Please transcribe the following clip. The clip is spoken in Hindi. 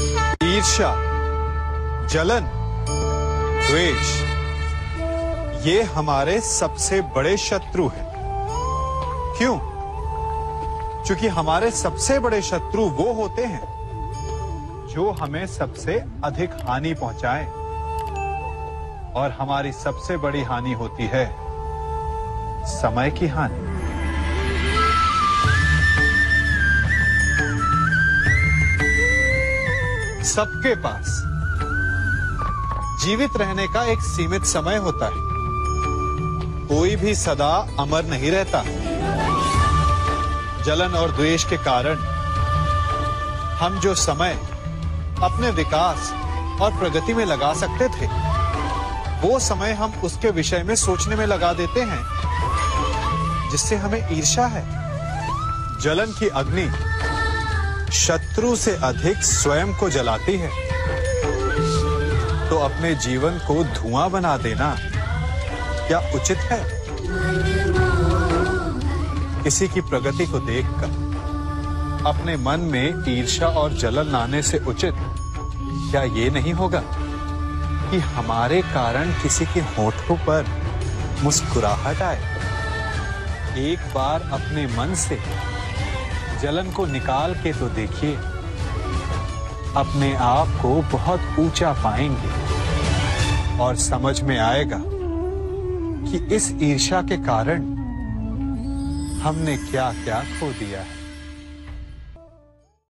ईर्ष्या, जलन, द्वेष ये हमारे सबसे बड़े शत्रु हैं। क्यों? क्योंकि हमारे सबसे बड़े शत्रु वो होते हैं जो हमें सबसे अधिक हानि पहुंचाए, और हमारी सबसे बड़ी हानि होती है समय की हानि। सबके पास जीवित रहने का एक सीमित समय होता है। कोई भी सदा अमर नहीं रहता। जलन और द्वेष के कारण हम जो समय अपने विकास और प्रगति में लगा सकते थे, वो समय हम उसके विषय में सोचने में लगा देते हैं, जिससे हमें ईर्ष्या है। जलन की अग्नि शत्रु से अधिक स्वयं को जलाती है, तो अपने जीवन को धुआं बना देना क्या उचित है? किसी की प्रगति को देखकर अपने मन में ईर्ष्या और जलन लाने से उचित क्या ये नहीं होगा कि हमारे कारण किसी के होठों पर मुस्कुराहट आए? एक बार अपने मन से जलन को निकाल के तो देखिए, अपने आप को बहुत ऊंचा पाएंगे और समझ में आएगा कि इस ईर्ष्या के कारण हमने क्या क्या खो दिया है।